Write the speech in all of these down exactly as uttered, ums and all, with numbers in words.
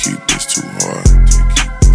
keep this too hard. Take keep this too hard.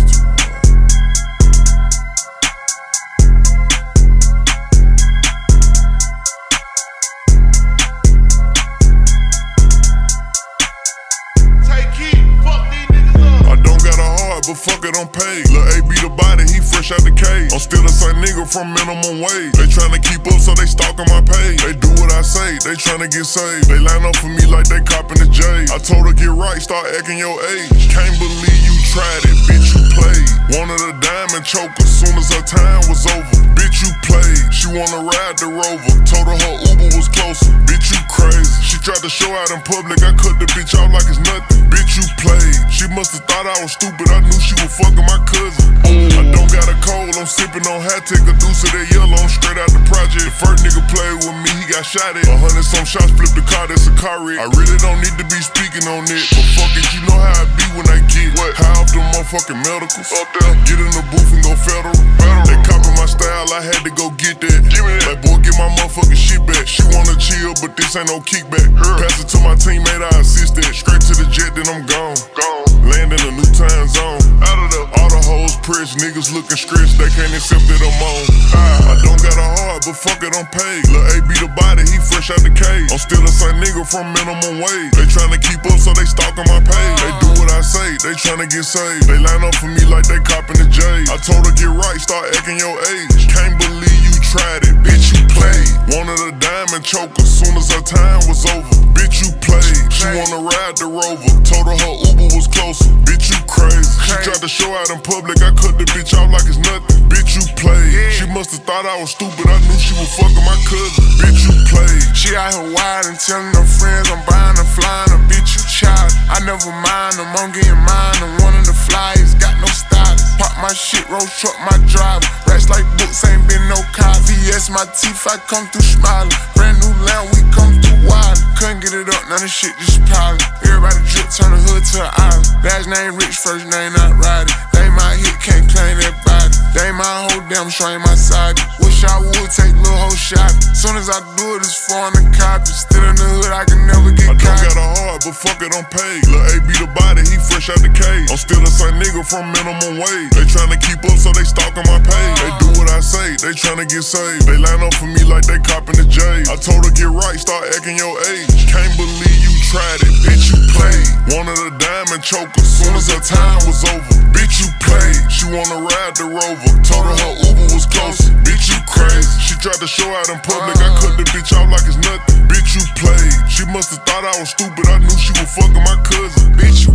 But fuck it, I'm paid. Lil' A be the body, he fresh out the cage. I'm still the same nigga from minimum wage. They tryna keep up, so they stalking my page. They do what I say, they tryna get saved. They line up for me like they copping the J. I told her get right, start acting your age. Can't believe you tried it, bitch, you played. Wanted a diamond choker, soon as her time was over. Bitch, you played. She wanna ride the Rover, told her her Uber was closer. Bitch, you crazy. She tried to show out in public, I cut the bitch off like it's nothing. Bitch, you played. She must've thought I was stupid, I knew she was fucking my cousin. I don't got a cold, I'm sipping on hat, take a deuce of that yellow, I'm straight out the project. The first nigga played with me, he got shot at. A hundred some shots, flipped the car, that's a car wreck. I really don't need to be speaking on it, but fuck it, you know how I be when I get what? High off the motherfucking medicals. Up there, get in the booth and go federal. federal. They copy my style, I had to go get that. Give me that. Like boy, get my motherfucking shit back. She wanna chill, but this ain't no kickback. Her. Pass it to my teammate, I assist that. Straight to the jet, then I'm gone. Gone. Land in a new time zone. Out of the all the hoes pressed, niggas looking stretched, they can't accept that I'm on. I, I don't got a heart, but fuck it, I'm paid. Lil' A be the body, he fresh out the cage. I'm still the same nigga from minimum wage. They tryna keep up, so they stalking my page. They do what I say, they tryna get saved. They line up for me like they copping the J. I told her get right, start acting your age. Can't believe you tried it, bitch, you played. Wanted a diamond choker, soon as her time was over. Bitch, you played. She wanna ride the Rover, told her her Uber was closer. Bitch, you crazy. She tried to show out in public, I cut the bitch off like it's nothing. Bitch, you played. She must've thought I was stupid, I knew she was fucking my cousin. Bitch, you played. She out here wild and telling her friends I'm buying her, flying her. Bitch, you child. I never mind them, I'm getting mine. I'm one of the flyers, got no stylist. Pop my shit, road truck my driver. Racks like books, ain't been no car. V S my teeth, I come through smiling. Brand new lamp, we come through wild. Couldn't get it up, none of shit just piling. Everybody drip, turn the hood to an island. Last name rich, first name not riding. They my hit, can't claim that body. They my whole damn show ain't my side. Wish I would take little whole shot. Soon as I do it, it's foreign and copy. Still in the hood, I can never get caught. I don't caught. got a heart, but fuck it, I'm paid. Lil' A be the body, he fresh out the cage. I'm still the same nigga from minimum wage. They tryna keep up, so they stalking my page. They do what I say, they tryna get saved. They line up for me like they copping the J. I told her get right, start acting your age. Can't believe you tried it, bitch, you played. Wanted a diamond choker, soon as her time was over. Bitch, you played. She wanna ride the Rover, told her her Uber was closer. Bitch, you crazy. She tried to show out in public, I cut the bitch off like it's nothing. Bitch, you played. She must've thought I was stupid, I knew she was fucking my cousin. Bitch, you